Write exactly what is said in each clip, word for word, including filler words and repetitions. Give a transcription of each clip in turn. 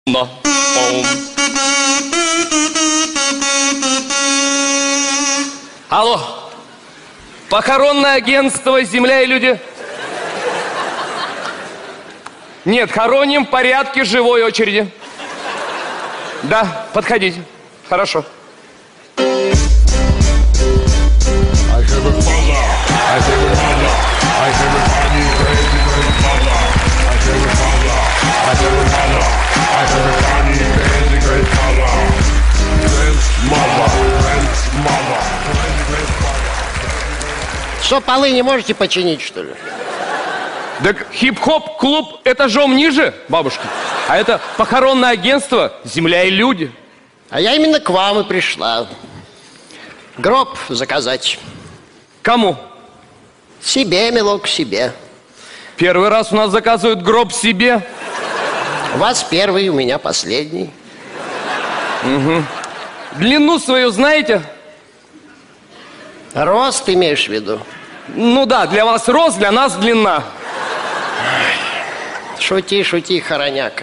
Но. Алло. Похоронное агентство «Земля и люди». Нет, хороним в порядке живой очереди. Да, подходите. Хорошо. Что, полы не можете починить, что ли? Так хип-хоп клуб этажом ниже, бабушка. А это похоронное агентство «Земля и люди». А я именно к вам и пришла. Гроб заказать. Кому? Себе, милок, себе. Первый раз у нас заказывают гроб себе. У вас первый, у меня последний. Угу. Длину свою знаете? Рост имеешь в виду? Ну да, для вас рост, для нас длина. Шути, шути, хороняка.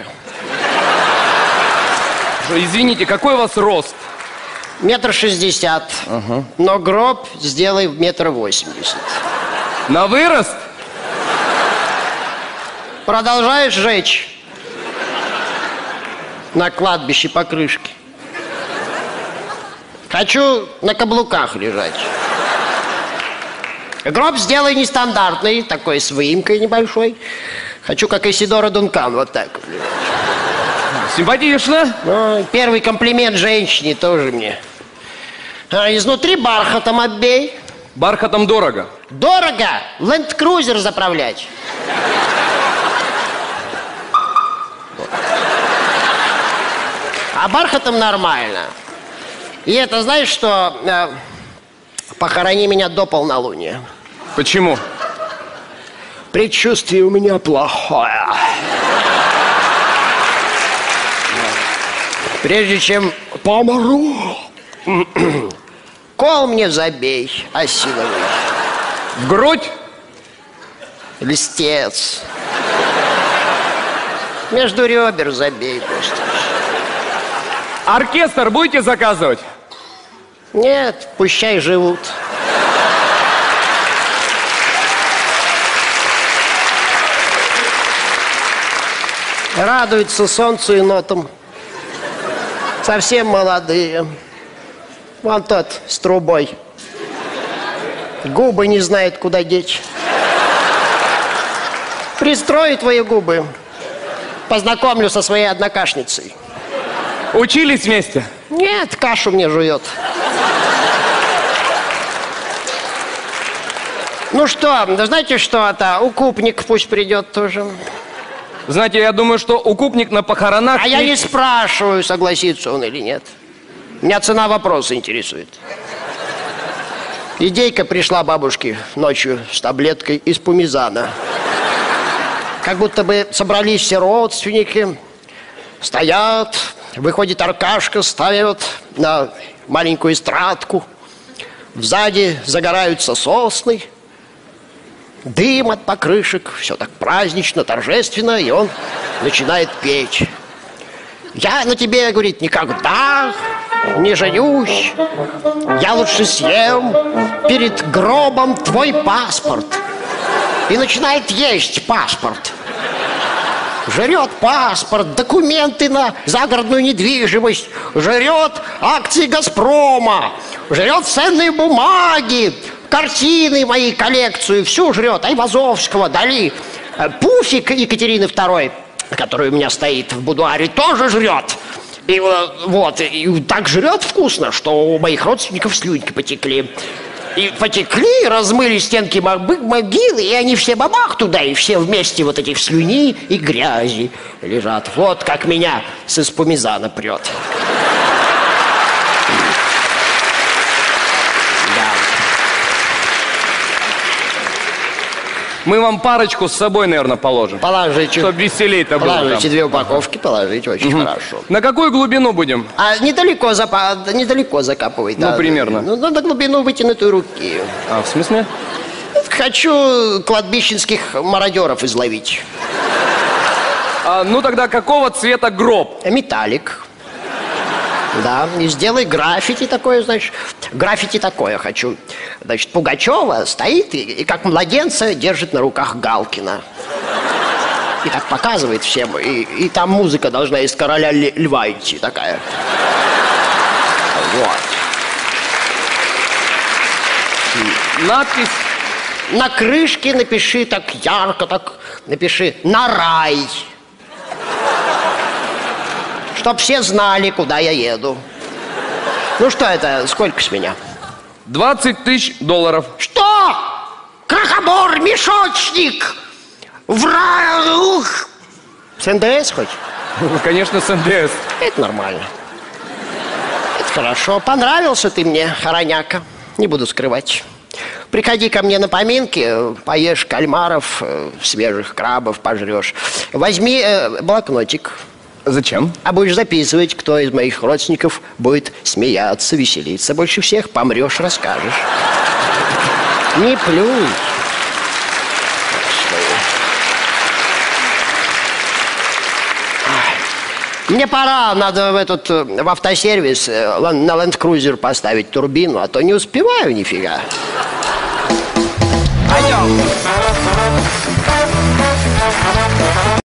Извините, какой у вас рост? Метр шестьдесят. Ага. Но гроб сделай в метр восемьдесят. На вырост? Продолжаешь жечь? На кладбище покрышки. Хочу на каблуках лежать. Гроб сделай нестандартный, такой с выемкой небольшой. Хочу, как Исидора Дункан, вот так вот. Симпатично. Ну, первый комплимент женщине тоже мне. А изнутри бархатом оббей. Бархатом дорого. Дорого? Ленд-крузер заправлять. А бархатом нормально. И это, знаешь что, э, похорони меня до полнолуния. Почему? Предчувствие у меня плохое. Прежде чем помру, кол мне забей, осиновый. В грудь? Листец. Между ребер забей просто. Оркестр будете заказывать? Нет, пущай живут. Радуются солнцу и нотам. Совсем молодые. Вон тот с трубой. Губы не знает, куда деть. Пристрою твои губы. Познакомлю со своей однокашницей. Учились вместе? Нет, кашу мне жует. Ну что, да знаете что это? Укупник пусть придет тоже. Знаете, я думаю, что укупник на похоронах... А я не спрашиваю, согласится он или нет. Меня цена вопроса интересует. Идейка пришла бабушке ночью с таблеткой из пумизана. Как будто бы собрались все родственники, стоят, выходит Аркашка, ставят на маленькую эстрадку. Сзади загораются сосны. Дым от покрышек, все так празднично, торжественно, и он начинает петь. Я на тебе, говорит, никогда не женюсь. Я лучше съем перед гробом твой паспорт. И начинает есть паспорт. Жрет паспорт, документы на загородную недвижимость, жрет акции «Газпрома», жрет ценные бумаги, картины мои, коллекцию, всю жрет. Айвазовского, Дали. Пуфик Екатерины второй, который у меня стоит в будуаре, тоже жрет. И вот, и так жрет вкусно, что у моих родственников слюньки потекли. И потекли, размыли стенки могилы, и они все бабах туда, и все вместе вот эти в слюни и грязи лежат. Вот как меня с испумизана прет. Мы вам парочку с собой, наверное, положим. Положите. Чтобы веселей-то было. Положите две упаковки, положите, очень угу. хорошо. На какую глубину будем? А недалеко, запа... недалеко закапывай. Ну, да. примерно. Ну, на глубину вытянутой руки. А, в смысле? Хочу кладбищенских мародеров изловить. А, ну тогда какого цвета гроб? Металлик. Да, и сделай граффити такое, значит. Граффити такое хочу. Значит, Пугачева стоит и, и как младенца держит на руках Галкина. И так показывает всем. И, и там музыка должна из «Короля Льва» идти такая. Вот. Надпись? На крышке напиши так ярко, так напиши «На рай». Чтоб все знали, куда я еду. Ну что это, сколько с меня? двадцать тысяч долларов. Что? Крохобор, мешочник! Враг! С эн дэ эс хоть? Ну, конечно, с эн дэ эс. Это нормально. Это хорошо. Понравился ты мне, хороняка. Не буду скрывать. Приходи ко мне на поминки, поешь кальмаров, свежих крабов пожрешь. Возьми э, блокнотик. Зачем? А будешь записывать, кто из моих родственников будет смеяться, веселиться больше всех. Помрешь, расскажешь. Не плюй. Мне пора, надо в этот, в автосервис на ленд-крузер поставить турбину, а то не успеваю нифига. Пойдем.